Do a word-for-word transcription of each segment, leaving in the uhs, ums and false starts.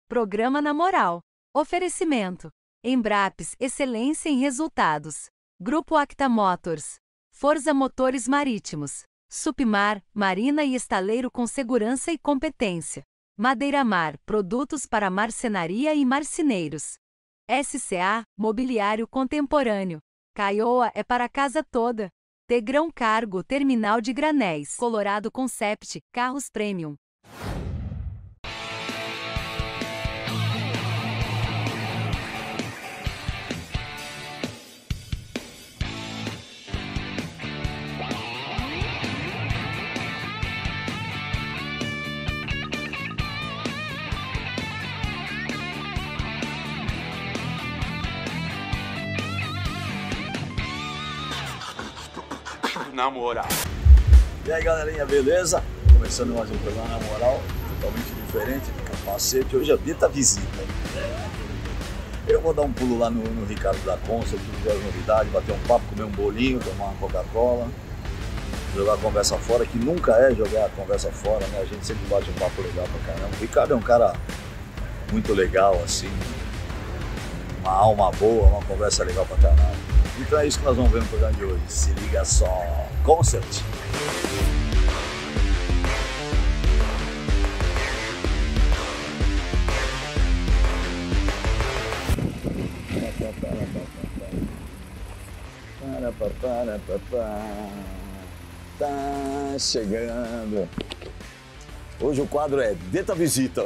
Programa Na Moral. Oferecimento. Embrapes, excelência em resultados. Grupo Acta Motors. Forza Motores Marítimos. Supmar, marina e estaleiro com segurança e competência. Madeira Mar, produtos para marcenaria e marceneiros. S C A, mobiliário contemporâneo. Caioa é para a casa toda. Tegrão Cargo, terminal de granéis. Colorado Concept, carros premium. Na Moral. E aí, galerinha, beleza? Começando mais um programa Na Moral, totalmente diferente, de capacete. Hoje é o dia da visita. Eu vou dar um pulo lá no, no Ricardo da Concept, ver as novidades, bater um papo, comer um bolinho, tomar uma Coca-Cola, jogar a conversa fora, que nunca é jogar a conversa fora, né? A gente sempre bate um papo legal pra caramba. O Ricardo é um cara muito legal, assim, uma alma boa, uma conversa legal pra caramba. Então é isso que nós vamos ver no programa de hoje. Se liga só. Concept. Para, para, para, para, para. Tá chegando. Hoje o quadro é Deta Visita.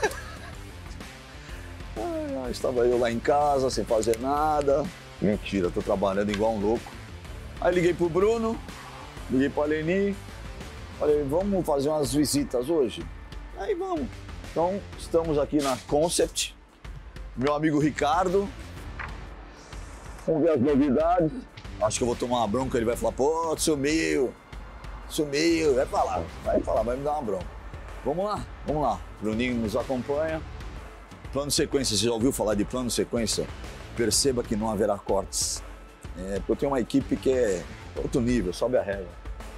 Ah, estava eu lá em casa sem fazer nada. Mentira, tô trabalhando igual um louco. Aí liguei pro Bruno, liguei pra Leni, falei, vamos fazer umas visitas hoje? Aí vamos. Então, estamos aqui na Concept, meu amigo Ricardo. Vamos ver as novidades. Acho que eu vou tomar uma bronca, ele vai falar, pô, sumiu, sumiu, vai falar, vai falar, vai me dar uma bronca. Vamos lá, vamos lá. Bruninho nos acompanha. Plano sequência, você já ouviu falar de plano sequência? Perceba que não haverá cortes. É, porque eu tenho uma equipe que é outro nível, sobe a régua.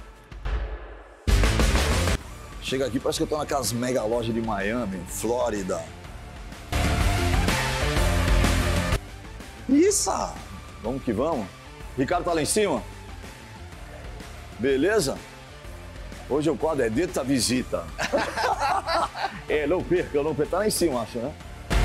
Chega aqui, parece que eu tô naquelas mega lojas de Miami, Flórida. Isso! Vamos que vamos. Ricardo tá lá em cima? Beleza? Hoje o quadro é Deta Visita. É, não perca, não perca. Tá lá em cima, acho, né?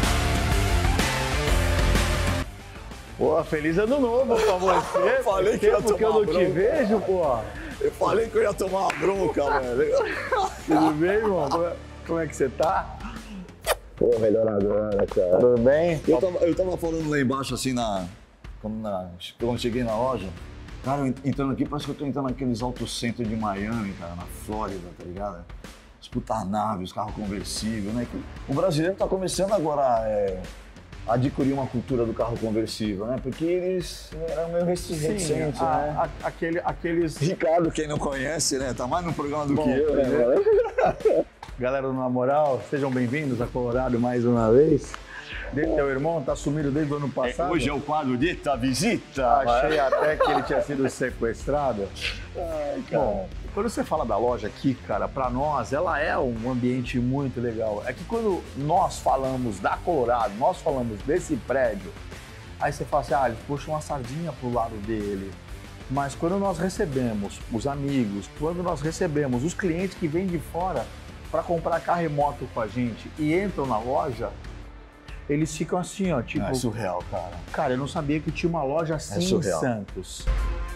Pô, feliz ano novo pra você. Eu falei que ia tomar porque eu não bronca. te vejo, pô. Eu falei que eu ia tomar uma bronca, velho. Tudo bem, irmão? Como é, como é que você tá? Pô, melhor agora, cara. Tudo bem? Eu tava, eu tava falando lá embaixo, assim, na, quando, na, quando cheguei na loja. Cara, eu entrando aqui, parece que eu tô entrando naqueles autocentros de Miami, cara, na Flórida, tá ligado? Os puta naves, os carros conversíveis, né? O brasileiro tá começando agora é, a adquirir uma cultura do carro conversível, né? Porque eles eram meio reticentes, né? A, a, aquele, aqueles... Ricardo, quem não conhece, né? Tá mais no programa do Bom, que eu, né? primeiro... Galera do Na Moral, sejam bem-vindos a Colorado mais uma vez. Desse teu irmão tá sumido desde o ano passado. Hoje é o quadro Deta Visita. Achei até que ele tinha sido sequestrado. Ai, cara. Bom, quando você fala da loja aqui, cara, pra nós, ela é um ambiente muito legal. É que quando nós falamos da Colorado, nós falamos desse prédio, aí você fala assim, ah, eles puxam uma sardinha pro lado dele. Mas quando nós recebemos os amigos, quando nós recebemos os clientes que vêm de fora para comprar carro e moto com a gente e entram na loja, eles ficam assim, ó, tipo... Não, é surreal, cara. Cara, eu não sabia que tinha uma loja assim em surreal. Santos.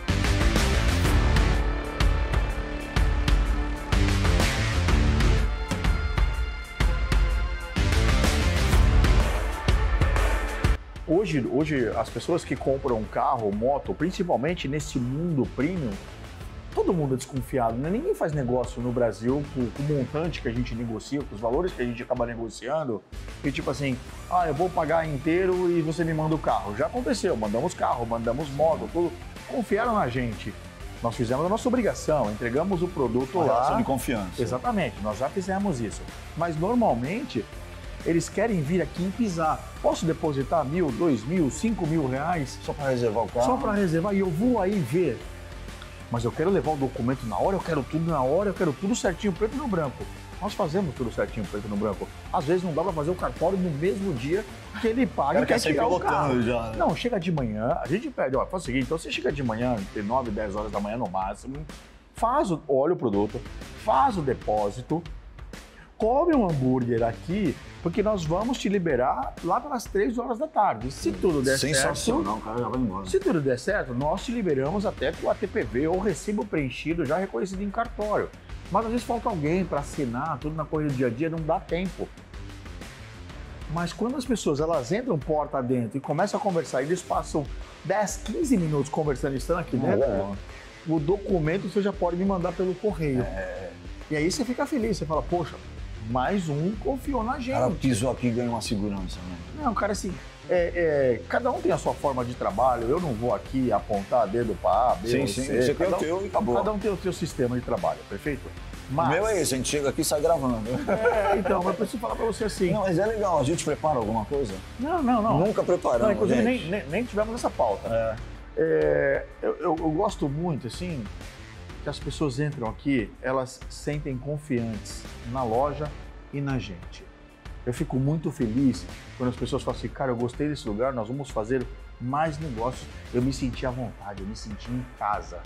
Hoje, hoje, as pessoas que compram carro, moto, principalmente nesse mundo premium, todo mundo é desconfiado, né? Ninguém faz negócio no Brasil com, com o montante que a gente negocia, com os valores que a gente acaba negociando, e tipo assim, ah, eu vou pagar inteiro e você me manda o carro. Já aconteceu, mandamos carro, mandamos moto, tudo. Confiaram na gente. Nós fizemos a nossa obrigação, entregamos o produto Uma lá. relação de confiança. Exatamente, nós já fizemos isso. Mas normalmente, eles querem vir aqui e pisar. Posso depositar mil, dois mil, cinco mil reais? Só para reservar o carro? Só para reservar e eu vou aí ver. Mas eu quero levar o documento na hora, eu quero tudo na hora, eu quero tudo certinho, preto no branco. Nós fazemos tudo certinho, preto no branco. Às vezes não dá para fazer o cartório no mesmo dia que ele paga e quer tirar o carro. Já, né? Não, chega de manhã, a gente pede, ó, faz o seguinte, então você chega de manhã, entre nove e dez horas da manhã no máximo, faz o, olha o produto, faz o depósito, come um hambúrguer aqui, porque nós vamos te liberar lá pelas três horas da tarde. Se tudo der certo... Sensacional, cara, já vai embora. Se tudo der certo, nós te liberamos até com a T P V ou recibo preenchido já reconhecido em cartório. Mas às vezes falta alguém para assinar, tudo na corrida do dia a dia, não dá tempo. Mas quando as pessoas elas entram porta dentro e começam a conversar, eles passam dez, quinze minutos conversando e estão aqui dentro, é. o documento você já pode me mandar pelo correio. É. E aí você fica feliz, você fala, poxa, mais um confiou na gente. O cara pisou aqui e ganhou uma segurança, né? Não, cara, assim, é, é, cada um tem a sua forma de trabalho, eu não vou aqui apontar dedo para A, B, sim, ou sim, C. Você tem o teu e acabou. Cada um tem o seu sistema de trabalho, perfeito? Mas... O meu é esse, a gente chega aqui e sai gravando. É, então, mas eu preciso falar pra você assim... Não, mas é legal, a gente prepara alguma coisa? Não, não, não. Nunca preparamos, não, inclusive, gente. Nem, nem, nem tivemos essa pauta. É. É, eu, eu, eu gosto muito, assim, que as pessoas entram aqui, elas sentem confiantes na loja e na gente. Eu fico muito feliz quando as pessoas falam assim, cara, eu gostei desse lugar, nós vamos fazer mais negócios. Eu me senti à vontade, eu me senti em casa.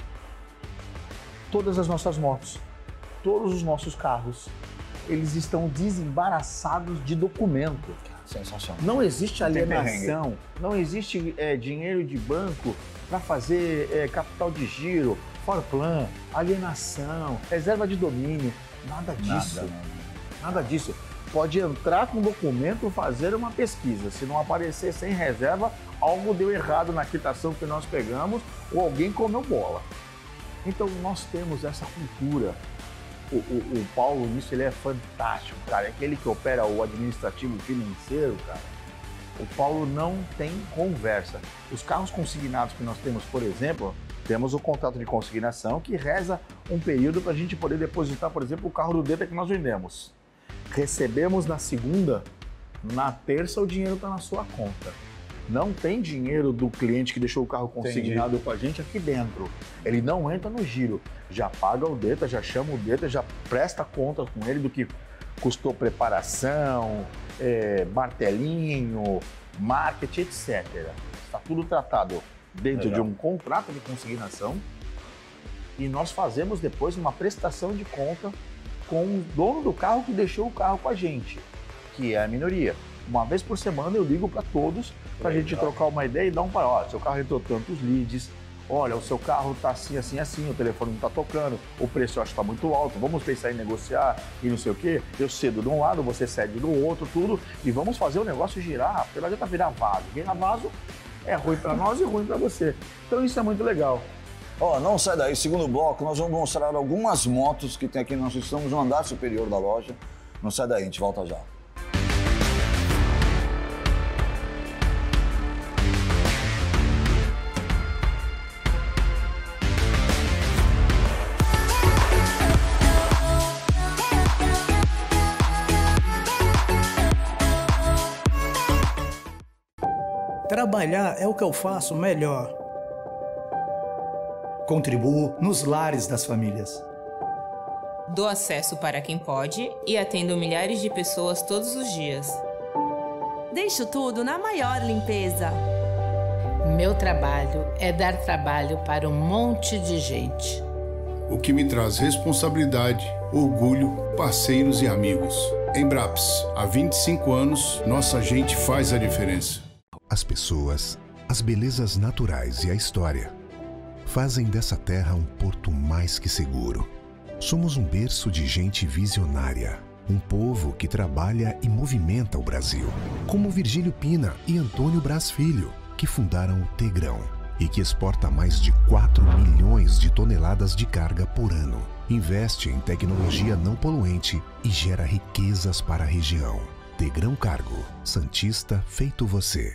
Todas as nossas motos, todos os nossos carros, eles estão desembaraçados de documento. Sensacional. Não existe alienação, não existe é, dinheiro de banco para fazer é, capital de giro, forplan, alienação, reserva de domínio, nada disso. Nada, nada. nada disso. Pode entrar com documento, fazer uma pesquisa. Se não aparecer sem reserva, algo deu errado na quitação que nós pegamos ou alguém comeu bola. Então nós temos essa cultura. O, o, o Paulo, nisso, ele é fantástico, cara. É aquele que opera o administrativo financeiro, cara. O Paulo não tem conversa. Os carros consignados que nós temos, por exemplo, temos o contrato de consignação que reza um período para a gente poder depositar, por exemplo, o carro do Deta que nós vendemos. Recebemos na segunda, na terça o dinheiro está na sua conta. Não tem dinheiro do cliente que deixou o carro consignado Entendi. com a gente aqui dentro. Ele não entra no giro. Já paga o Deta, já chama o Deta, já presta conta com ele do que custou preparação, é, martelinho, marketing, etcétera. Está tudo tratado dentro Legal. de um contrato de consignação e nós fazemos depois uma prestação de conta com o dono do carro que deixou o carro com a gente, que é a minoria. Uma vez por semana eu ligo para todos para a gente trocar uma ideia e dar um para, ó, seu carro entrou tantos leads, olha, o seu carro tá assim, assim, assim, o telefone não tá tocando, o preço eu acho que tá muito alto, vamos pensar em negociar e não sei o quê, eu cedo de um lado, você cede do outro, tudo, e vamos fazer o negócio girar, porque não adianta virar vaso. Virar vaso é ruim para nós e ruim para você. Então isso é muito legal. Ó, oh, não sai daí, segundo bloco, nós vamos mostrar algumas motos que tem aqui, nós estamos no andar superior da loja. Não sai daí, a gente volta já. Trabalhar é o que eu faço melhor. Contribuo nos lares das famílias. Dou acesso para quem pode e atendo milhares de pessoas todos os dias. Deixo tudo na maior limpeza. Meu trabalho é dar trabalho para um monte de gente. O que me traz responsabilidade, orgulho, parceiros e amigos. Embraps, há vinte e cinco anos, nossa gente faz a diferença. As pessoas, as belezas naturais e a história fazem dessa terra um porto mais que seguro. Somos um berço de gente visionária, um povo que trabalha e movimenta o Brasil, como Virgílio Pina e Antônio Brás Filho, que fundaram o Tegrão e que exporta mais de quatro milhões de toneladas de carga por ano. Investe em tecnologia não poluente e gera riquezas para a região. Tegrão Cargo, Santista feito você.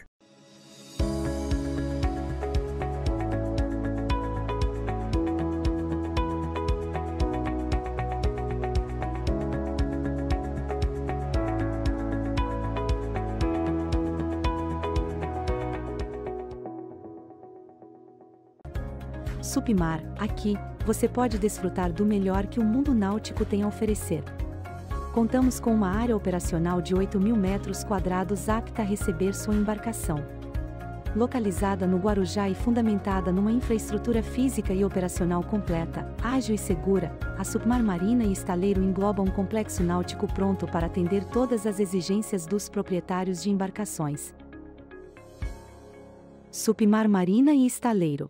Supimar, aqui, você pode desfrutar do melhor que o mundo náutico tem a oferecer. Contamos com uma área operacional de oito mil metros quadrados apta a receber sua embarcação. Localizada no Guarujá e fundamentada numa infraestrutura física e operacional completa, ágil e segura, a Supimar Marina e Estaleiro engloba um complexo náutico pronto para atender todas as exigências dos proprietários de embarcações. Supimar Marina e Estaleiro.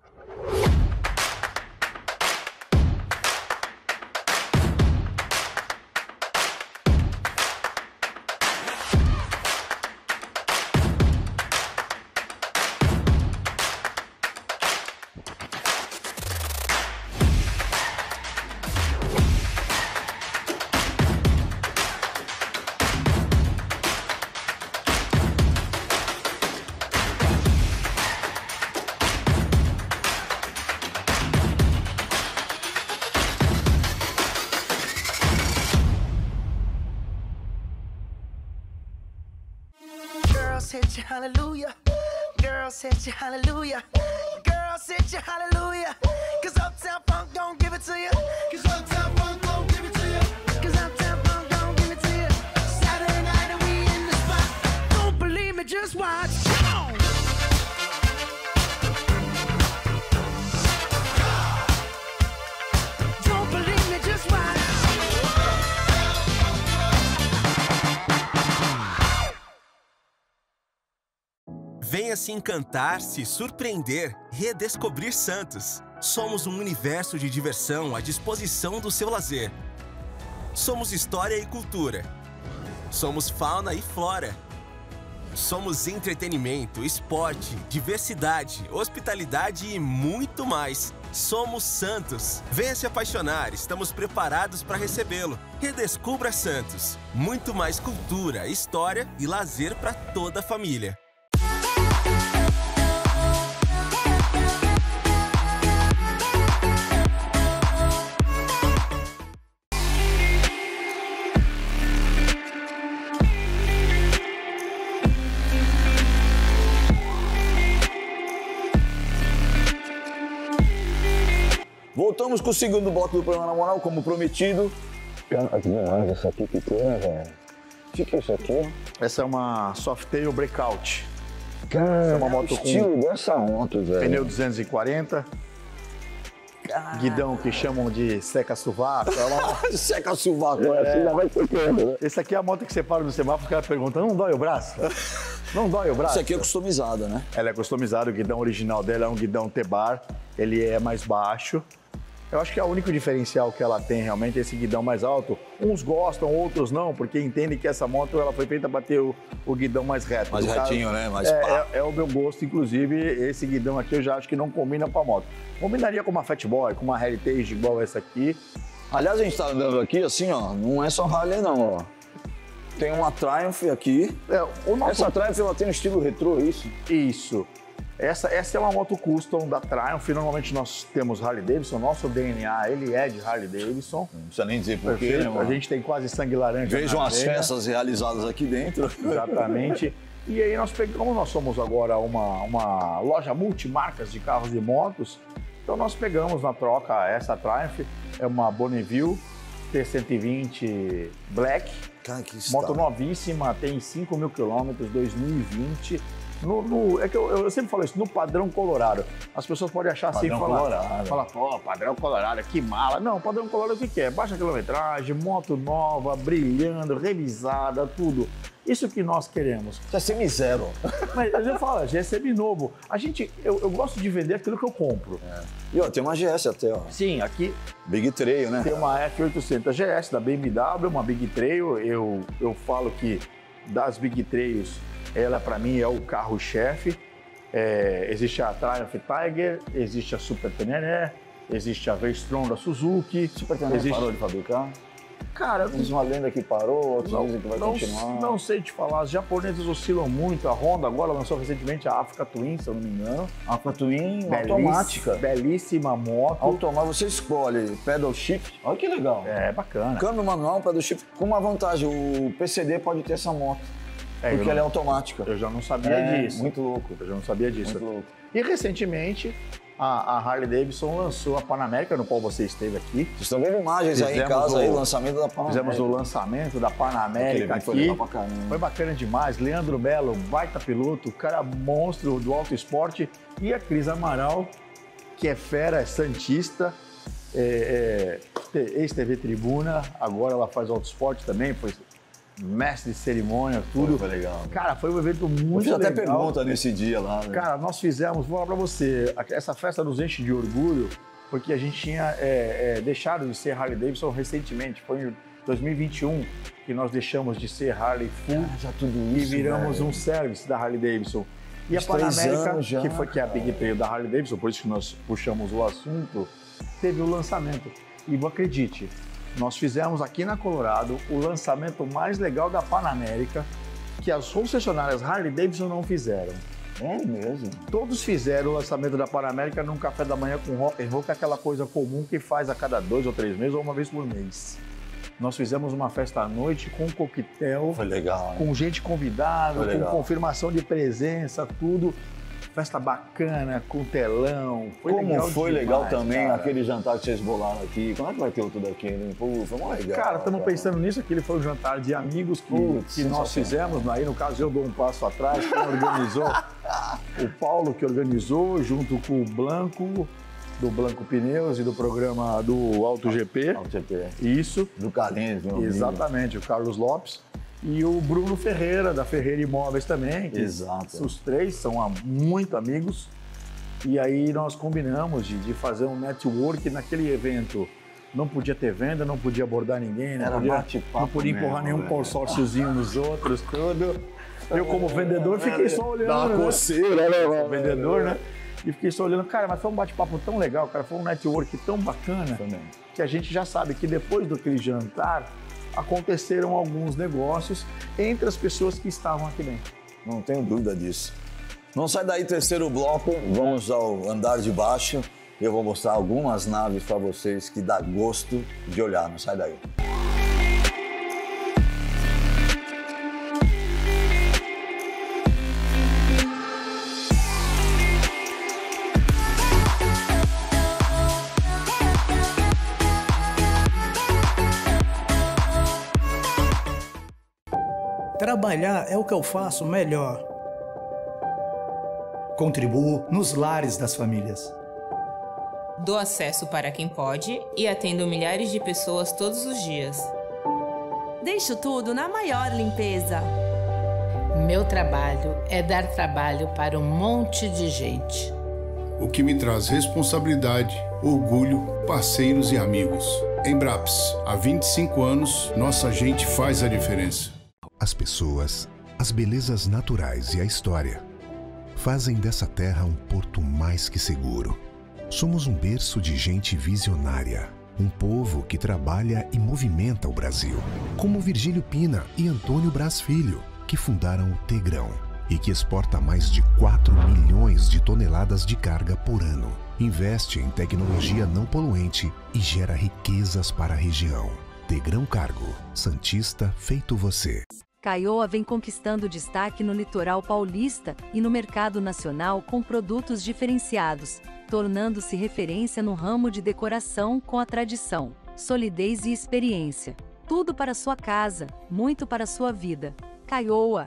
hit you hallelujah. Girls hit you hallelujah. Girls hit you hallelujah. Cause Uptown Funk don't give it to you. Cause Uptown Funk don't give it to you. Cause Uptown Funk don't give it to you. Saturday night and we in the spot. Don't believe me, just watch. Come on. Don't believe me, just watch. Venha se encantar, se surpreender, redescobrir Santos. Somos um universo de diversão à disposição do seu lazer. Somos história e cultura. Somos fauna e flora. Somos entretenimento, esporte, diversidade, hospitalidade e muito mais. Somos Santos. Venha se apaixonar, estamos preparados para recebê-lo. Redescubra Santos. Muito mais cultura, história e lazer para toda a família. Voltamos com o segundo bloco do programa Na Moral, como prometido. Cara, que demais essa aqui que tem, né, velho? O que, que é isso aqui? Essa é uma Softail Breakout. Cara, essa é uma moto o estilo com dessa moto, velho. Pneu duzentos e quarenta. Cara. Guidão que chamam de seca-sovaco. Ela... seca-sovaco, é. Assim já vai tocando, né? Essa aqui é a moto que você para no semáforo e o cara pergunta, não dói o braço? Não dói o braço? Isso aqui é customizada, né? Ela é customizada, o guidão original dela é um guidão T-Bar, ele é mais baixo. Eu acho que é o único diferencial que ela tem realmente é esse guidão mais alto. Uns gostam, outros não, porque entendem que essa moto ela foi feita para ter o, o guidão mais reto. Mais retinho, caso, né? Mais é, pá. É, é o meu gosto, inclusive, esse guidão aqui eu já acho que não combina com a moto. Combinaria com uma Fatboy, com uma Heritage igual essa aqui. Aliás, a gente tá andando aqui assim, ó, não é só Harley não, ó. Tem uma Triumph aqui. É, o nosso... Essa Triumph ela tem um estilo retrô, isso? Isso. Essa, essa é uma moto custom da Triumph, normalmente nós temos Harley Davidson, nosso D N A ele é de Harley Davidson. Não precisa nem dizer por quê, né, a gente tem quase sangue laranja. Vejam as festas realizadas aqui dentro. Exatamente. E aí nós pegamos, como nós somos agora uma, uma loja multimarcas de carros e motos, então nós pegamos na troca essa Triumph, é uma Bonneville T cento e vinte Black, Cara, que moto novíssima, tem cinco mil quilômetros, dois mil e vinte. No, no, é que eu, eu sempre falo isso, no padrão Colorado. As pessoas podem achar assim, padrão falar, Colorado. Fala, pô, padrão Colorado, que mala. Não, padrão Colorado o que, que é? Baixa quilometragem, moto nova, brilhando, revisada, tudo. Isso que nós queremos. Isso é semi-zero. Mas eu falo, G S é semi-novo. A gente, eu, eu gosto de vender aquilo que eu compro. É. E ó, tem uma G S até, ó. Sim, aqui... Big Trail, né? Tem uma F oitocentos G S da B M W, uma Big Trail. Eu, eu falo que das Big Trails, ela para mim é o carro-chefe. É, existe a Triumph Tiger, existe a Super Tenere, existe a V-Strom da Suzuki. Super Tenere existe... parou de fabricar? Cara, diz uma lenda que parou, outros não, dizem que vai não, continuar. Não sei te falar, os japoneses oscilam muito. A Honda agora lançou recentemente a Africa Twin, se eu não me engano. A Africa Twin Belíssima, automática. Belíssima moto. Automática, você escolhe pedal shift. Olha que legal. É, bacana. Câmbio manual, pedal shift. Com uma vantagem, o P C D pode ter essa moto. É, porque ela é automática. Eu já não sabia é, disso. Muito louco. Eu já não sabia disso. Muito louco. E recentemente, a, a Harley Davidson lançou a Panamérica, no qual você esteve aqui. Vocês estão vendo imagens aí em casa, o, aí, o lançamento da Panamérica. Fizemos o lançamento da Panamérica aqui. Foi legal pra caramba. Foi bacana demais. Leandro Melo, baita piloto, cara monstro do auto esporte. E a Cris Amaral, que é fera, é santista, é, é, ex-T V Tribuna, agora ela faz auto esporte também, foi mestre de cerimônia, tudo. Foi legal. Cara, foi um evento muito legal. Eu fiz até legal. Pergunta nesse dia lá. Né? Cara, nós fizemos, vou falar pra você, essa festa nos enche de orgulho, porque a gente tinha é, é, deixado de ser Harley Davidson recentemente. Foi em dois mil e vinte e um que nós deixamos de ser Harley Full ah, já tudo isso, e viramos velho. um service da Harley Davidson. E Os a Panamérica, já, que, foi, que é a Big Trail da Harley Davidson, por isso que nós puxamos o assunto, teve o lançamento. E acredite, nós fizemos aqui na Colorado o lançamento mais legal da Panamérica, que as concessionárias Harley Davidson não fizeram. É mesmo? Todos fizeram o lançamento da Panamérica num café da manhã com rock and roll, que é aquela coisa comum que faz a cada dois ou três meses ou uma vez por mês. Nós fizemos uma festa à noite com coquetel. Foi legal. Com gente convidada, com confirmação de presença, tudo. Festa bacana, com telão. Foi Como legal foi demais, legal também cara. aquele jantar que vocês bolaram aqui. Como é que vai ter outro daqui? Pô, foi muito legal. Cara, estamos pensando nisso. Aquele foi um jantar de amigos que, Putz, que nós fizemos. Aí, no caso, eu dou um passo atrás. Quem organizou? O Paulo que organizou, junto com o Blanco, do Blanco Pneus e do programa do Auto G P. Auto G P. Isso. Do Carlinhos, meu amigo. Exatamente, o Carlos Lopes. E o Bruno Ferreira, da Ferreira Imóveis também. Que Exato. Os três são muito amigos. E aí nós combinamos de, de fazer um network naquele evento. Não podia ter venda, não podia abordar ninguém, não Era podia, não podia empurrar mesmo, nenhum velho. consórciozinho nos outros, tudo. Eu, como vendedor, fiquei só olhando. Dá uma né? coceira, né, mano? Vendedor, né? E fiquei só olhando. Cara, mas foi um bate-papo tão legal, cara. Foi um network tão bacana. Também. Que a gente já sabe que depois daquele jantar, aconteceram alguns negócios entre as pessoas que estavam aqui dentro. Não tenho dúvida disso. Não sai daí, terceiro bloco, vamos ao andar de baixo. Eu vou mostrar algumas naves para vocês que dá gosto de olhar, não sai daí. Trabalhar é o que eu faço melhor. Contribuo nos lares das famílias. Dou acesso para quem pode e atendo milhares de pessoas todos os dias. Deixo tudo na maior limpeza. Meu trabalho é dar trabalho para um monte de gente. O que me traz responsabilidade, orgulho, parceiros e amigos. Embraps, há vinte e cinco anos, nossa gente faz a diferença. As pessoas, as belezas naturais e a história fazem dessa terra um porto mais que seguro. Somos um berço de gente visionária, um povo que trabalha e movimenta o Brasil, como Virgílio Pina e Antônio Braz Filho, que fundaram o Tegrão e que exporta mais de quatro milhões de toneladas de carga por ano. Investe em tecnologia não poluente e gera riquezas para a região. Tegrão Cargo, Santista feito você. Caioa vem conquistando destaque no litoral paulista e no mercado nacional com produtos diferenciados, tornando-se referência no ramo de decoração com a tradição, solidez e experiência. Tudo para sua casa, muito para sua vida. Caioa.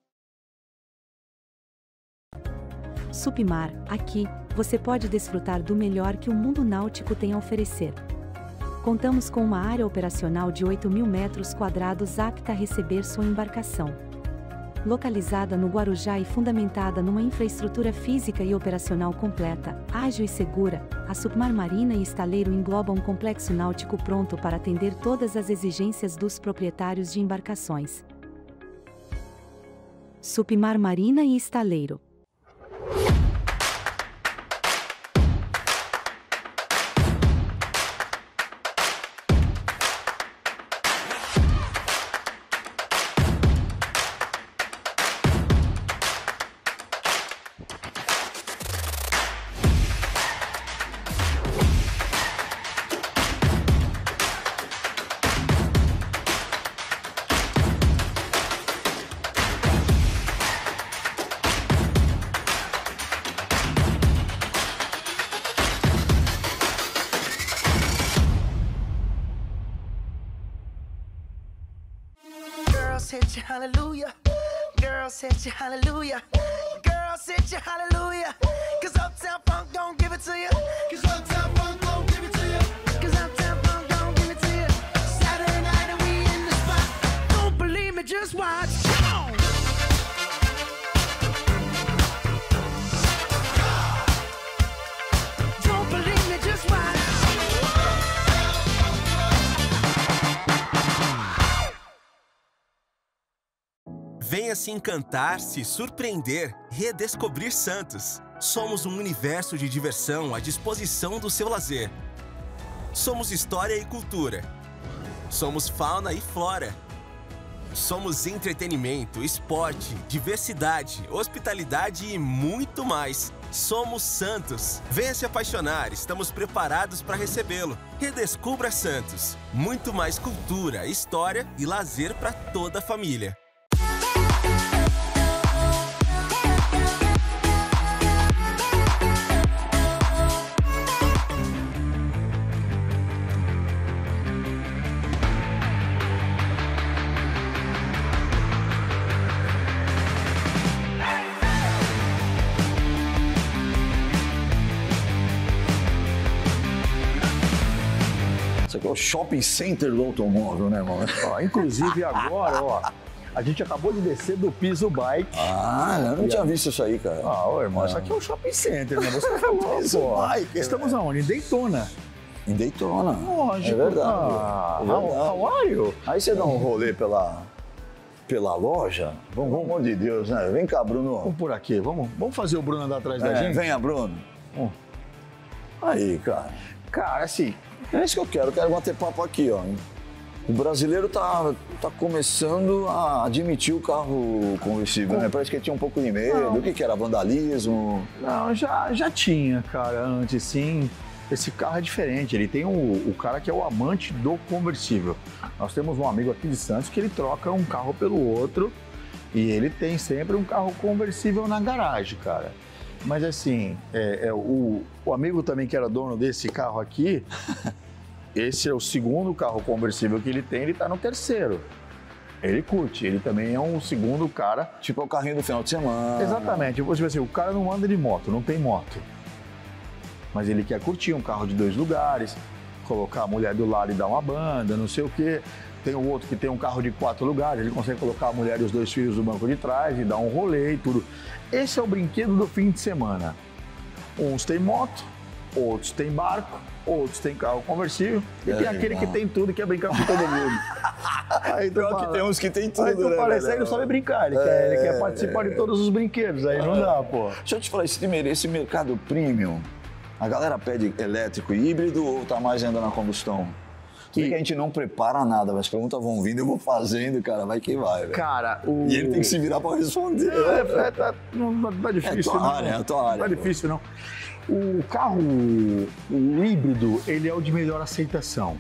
Supimar, aqui, você pode desfrutar do melhor que o mundo náutico tem a oferecer. Contamos com uma área operacional de oito mil metros quadrados apta a receber sua embarcação. Localizada no Guarujá e fundamentada numa infraestrutura física e operacional completa, ágil e segura, a Supimar Marina e Estaleiro engloba um complexo náutico pronto para atender todas as exigências dos proprietários de embarcações. Supimar Marina e Estaleiro. hallelujah. Girl, set you hallelujah. Girl, set you hallelujah. Cause Uptown Funk don't give it to you. Cause Uptown Funk don't give it to you. Cause Uptown Funk don't give it to you. Saturday night and we in the spot. Don't believe me, just watch. Come on. Don't believe me, just watch. Venha se encantar, se surpreender, redescobrir Santos. Somos um universo de diversão à disposição do seu lazer. Somos história e cultura. Somos fauna e flora. Somos entretenimento, esporte, diversidade, hospitalidade e muito mais. Somos Santos. Venha se apaixonar, estamos preparados para recebê-lo. Redescubra Santos. Muito mais cultura, história e lazer para toda a família. Isso aqui é o shopping center do automóvel, né, irmão? Ó, inclusive agora, ó, a gente acabou de descer do piso bike. Ah, eu não e tinha a... visto isso aí, cara. Ah, ô, irmão, ah. isso aqui é um shopping center, né? Você falou, piso pô. bike, Estamos né? aonde? Em Daytona. Em Daytona. Lógico. É verdade. Ah, é verdade. How are you? Aí você dá um rolê pela, pela loja. Vamos, pelo amor de Deus, né? Vem cá, Bruno. Vamos por aqui, vamos, vamos fazer o Bruno andar atrás da É, gente? venha, Bruno. Hum. Aí, cara. Cara, assim, é isso que eu quero. Eu quero bater papo aqui, ó. O brasileiro tá, tá começando a admitir o carro conversível, né? Parece que ele tinha um pouco de medo. Não. O que que era? Vandalismo? Não, já, já tinha, cara, antes sim. Esse carro é diferente, ele tem o, o cara que é o amante do conversível. Nós temos um amigo aqui de Santos que ele troca um carro pelo outro e ele tem sempre um carro conversível na garagem, cara. Mas assim, é, é, o, o amigo também que era dono desse carro aqui, esse é o segundo carro conversível que ele tem, ele tá no terceiro. Ele curte, ele também é um segundo cara. Tipo, é o carrinho do final de semana. Exatamente, tipo assim, o cara não anda de moto, não tem moto. Mas ele quer curtir um carro de dois lugares, colocar a mulher do lado e dar uma banda, não sei o quê. Tem o outro que tem um carro de quatro lugares, ele consegue colocar a mulher e os dois filhos no banco de trás e dar um rolê e tudo. Esse é o brinquedo do fim de semana. Uns tem moto, outros tem barco, outros tem carro conversível e é tem aquele que tem tudo e quer brincar com todo mundo. Aí tu Pior fala, que tem uns que tem tudo, aí tu né, fala, velho? esse aí não sabe brincar, ele, é, quer, ele quer participar é. de todos os brinquedos, aí não dá, pô. Deixa eu te falar, esse, esse mercado premium, a galera pede elétrico e híbrido ou tá mais ainda na combustão? Tu vê que a gente não prepara nada, as perguntas vão vindo, eu vou fazendo, cara, vai que vai, velho. Cara, o... E ele tem que se virar pra responder. É, é, tá, não tá difícil, é tua não. área, é tua área. Não tá difícil, não. O carro, o híbrido, ele é o de melhor aceitação.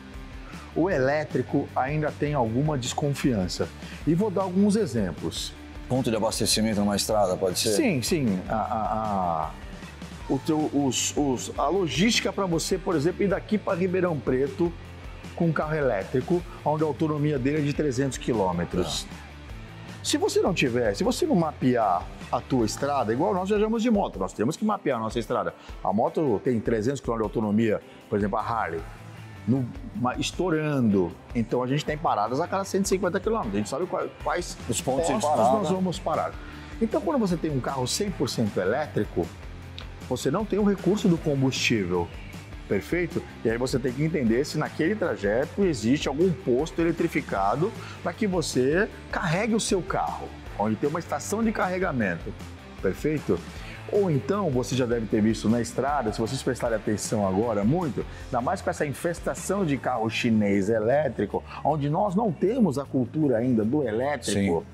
O elétrico ainda tem alguma desconfiança. E vou dar alguns exemplos. Ponto de abastecimento numa estrada, pode ser? Sim, sim. A, a, a, o teu, os, os, a logística para você, por exemplo, ir daqui para Ribeirão Preto com um carro elétrico, onde a autonomia dele é de trezentos quilômetros. Ah. Se você não tiver, se você não mapear a tua estrada, igual nós viajamos de moto, nós temos que mapear a nossa estrada. A moto tem trezentos quilômetros de autonomia, por exemplo, a Harley, no, estourando. Então a gente tem paradas a cada cento e cinquenta quilômetros. A gente sabe quais, quais os pontos postos nós vamos parar. Então quando você tem um carro cem por cento elétrico, você não tem o recurso do combustível. Perfeito? E aí você tem que entender se naquele trajeto existe algum posto eletrificado para que você carregue o seu carro, onde tem uma estação de carregamento. Perfeito? Ou então, você já deve ter visto na estrada, se vocês prestarem atenção agora muito, ainda mais com essa infestação de carro chinês elétrico, onde nós não temos a cultura ainda do elétrico,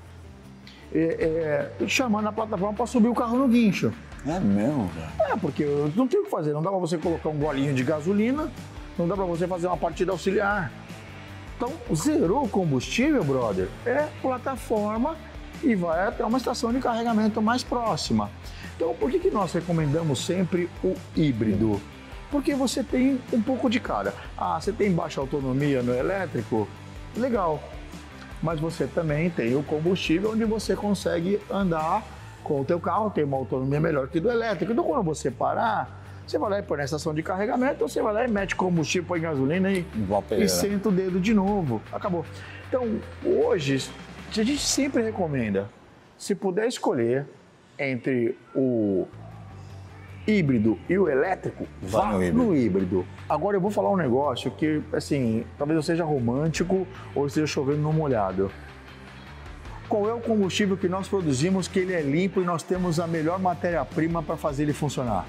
é, é, chamando a plataforma para subir o carro no guincho. É mesmo, velho? É, porque não tem o que fazer, não dá pra você colocar um golinho de gasolina, não dá pra você fazer uma partida auxiliar. Então, zerou o combustível, brother, é plataforma e vai até uma estação de carregamento mais próxima. Então, por que que nós recomendamos sempre o híbrido? Porque você tem um pouco de cada. Ah, você tem baixa autonomia no elétrico? Legal. mas você também tem o combustível onde você consegue andar com o teu carro, tem uma autonomia melhor que do elétrico. Então, quando você parar, você vai lá e põe na estação de carregamento, ou você vai lá e mete combustível, põe gasolina e, e senta o dedo de novo. Acabou. Então, hoje, a gente sempre recomenda, se puder escolher entre o híbrido e o elétrico, vá no híbrido. no híbrido. Agora eu vou falar um negócio que, assim, talvez eu seja romântico ou esteja chovendo no molhado. Qual é o combustível que nós produzimos que ele é limpo e nós temos a melhor matéria-prima para fazer ele funcionar?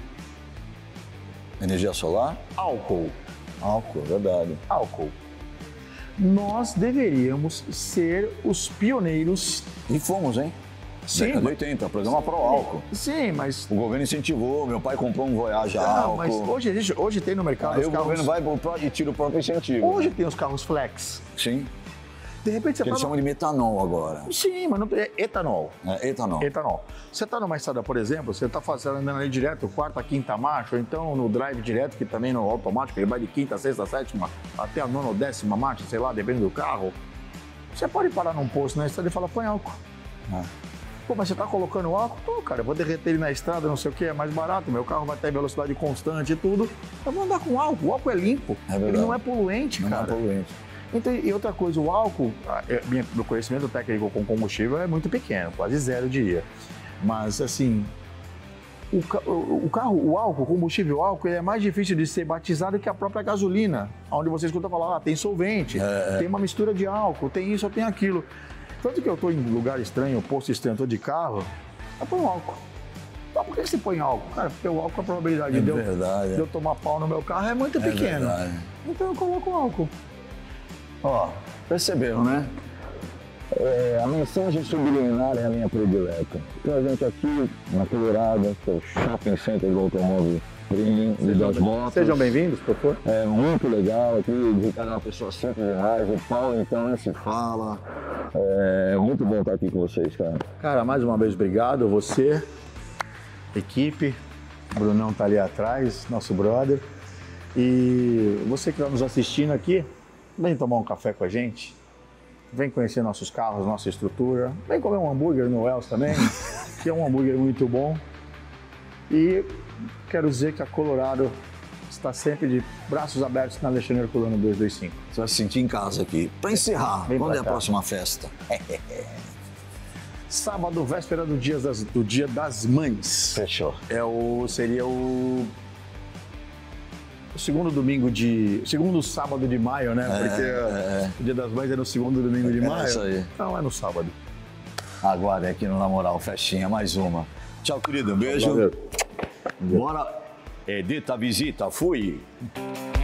Energia solar? Álcool. Álcool, verdade. Álcool. Nós deveríamos ser os pioneiros. E fomos, hein? Sim. década de oitenta, programa Pro Álcool. Sim, mas... O governo incentivou, meu pai comprou um Voyage Não, álcool. mas hoje, existe, hoje tem no mercado Aí os o carros... governo vai pro- e tira o próprio incentivo. Hoje tem os carros flex. Sim. De repente você Que eles tá chamam de metanol agora. Sim, mas não é etanol. É, etanol. Etanol. Você está numa estrada, por exemplo, você está fazendo andando ali direto, quarta, quinta marcha, ou então no drive direto, que também no automático, ele vai de quinta, sexta, sétima, até a nona ou décima marcha, sei lá, depende do carro. Você pode parar num posto na estrada e falar, põe álcool. Ah. Pô, mas você está colocando álcool? Pô, cara, eu vou derreter ele na estrada, não sei o que, é mais barato, meu carro vai estar em velocidade constante e tudo. Eu vou andar com álcool, o álcool é limpo, É ele verdade. não é poluente, Não cara. é poluente. Então, e outra coisa, o álcool, ah, é, minha- meu conhecimento técnico com combustível é muito pequeno, quase zero, eu diria. Mas, assim, o, ca- o- o carro, o álcool, o combustível álcool, ele é mais difícil de ser batizado que a própria gasolina, onde você escuta falar, ah, tem solvente, É, é. tem uma mistura de álcool, tem isso ou tem aquilo. Tanto que eu estou em lugar estranho, posto estranho, estou de carro, eu ponho álcool. Ah, por que você põe álcool? Cara, porque o álcool, a probabilidade É de, eu, verdade, é. de eu tomar pau no meu carro é muito É pequena. verdade. Então eu coloco álcool. Ó, perceberam, né? É, a mensagem subliminar é a minha predileta. Então a gente aqui na Colorado, que é o Shopping Center do Automóvel Premium e das motos. Sejam bem-vindos, por favor. É muito legal aqui, o Ricardo é uma pessoa simples demais, o Paulo então nem se fala. É muito bom estar aqui com vocês, cara. Cara, mais uma vez, obrigado. Você, equipe, o Brunão tá ali atrás, nosso brother. E você que está nos assistindo aqui, vem tomar um café com a gente. Vem conhecer nossos carros, nossa estrutura. Vem comer um hambúrguer no Wells também, que é um hambúrguer muito bom. E quero dizer que a Colorado está sempre de braços abertos na Alexandre Herculano duzentos e vinte e cinco. Você vai se sentir em casa aqui. Para encerrar, Vem quando pra é a cá. próxima festa? Sábado, véspera do dia das, do dia das Mães. Fechou. É o, seria o, o segundo domingo de... Segundo sábado de maio, né? É, Porque é. o dia das Mães é no segundo domingo de É maio. isso aí. Então é no sábado. Aguarde aqui no Na Moral, festinha, mais uma. Tchau, querido. Um beijo. Valeu. Bora. Edita a visita. Fui.